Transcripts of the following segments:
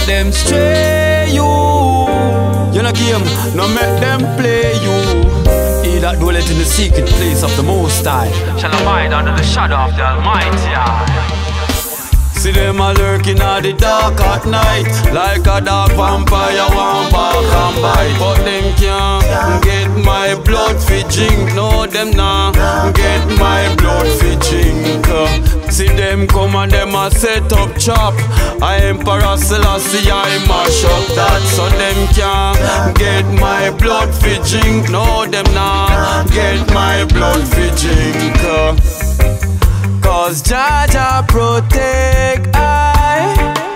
them stray you. You know game, no make them play you. He that dwelleth in the secret place of the Most High shall abide under the shadow of the Almighty. See them a lurking at the dark at night, like a dark vampire want back and bite. But them can't get my blood fi drink. No, them nah get my blood fi drink. See them come and them a set up chop. I Emperor Selassie, I mash up that. So them can't get my blood fi drink. No, them nah get my blood fi drink. Cause Jah Jah protect I.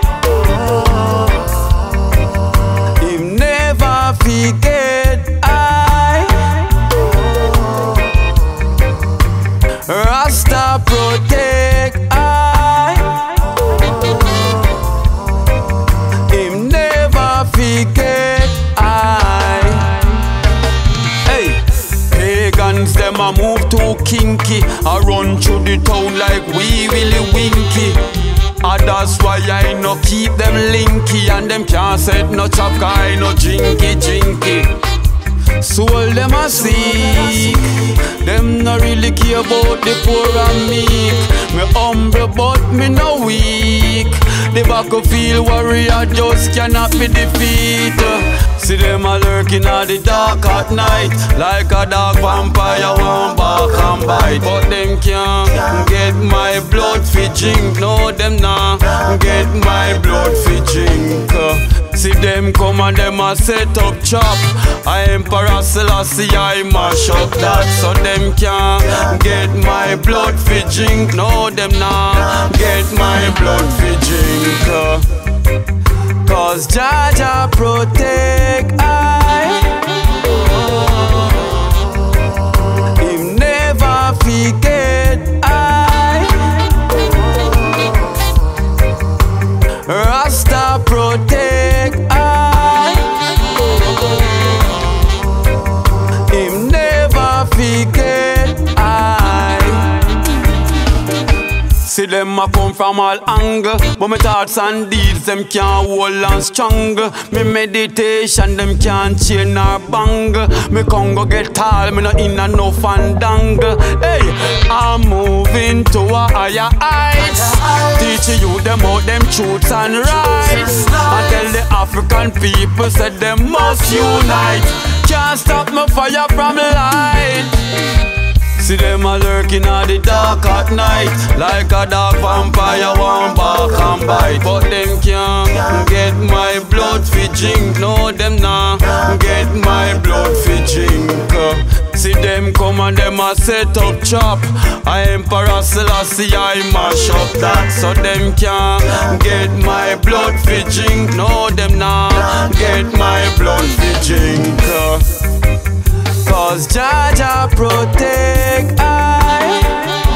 Him never forget I. Rasta protect I. Him never forget I. Hey, pagans them a move too kinky. I run through the town like we really winky. That's why I no keep them linky. And them can't set no chop, cause I no jinky. Soul them a seek. Them no really care about the poor and meek. Me humble but me no weak. The battlefield warrior just cannot be defeated. See them a lurking at the dark at night, like a dark vampire want back and bite. But them can't get my blood fi drink. No, them nah get my blood fi drink. See them come and them a set up chop. I Emperor Selassie, I mash up that. So them can't get my blood fi drink. No, them nah get my blood fi drink. Cause Jah Jah protect I. Him never forget I. Rasta protect I. Him never forget I. See them a come from all angle, but my thoughts and deeds them can't hold and strong. Me meditation them can't chain or bang. Me Congo get tall, me no in and no fandangle. Hey, I'm moving to a higher heights, teaching you them out them truths and rights. I tell the African people said them must unite. Can't stop my fire from light. See them a lurking at the dark at night, like a dark vampire want back and bite. But them can't get my blood fi drink. No, them nah get my blood fi drink. See them come and them a set up chop. I Emperor Selassie, I mash up that. So them can't get my blood fi drink. No, them nah get my blood fi drink. Cause Jah Jah protect I.